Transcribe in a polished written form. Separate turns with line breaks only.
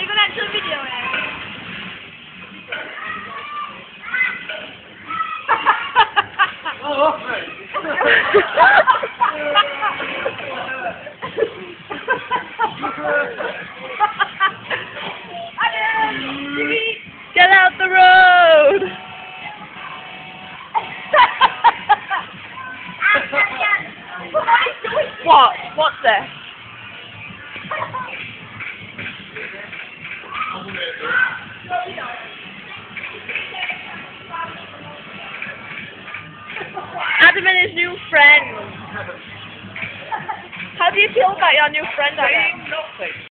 이거 난 좀 비디오야.
Get out the road! What? What's this? Adam and his new friend. How do you feel about your new friend, Adam?
Nothing.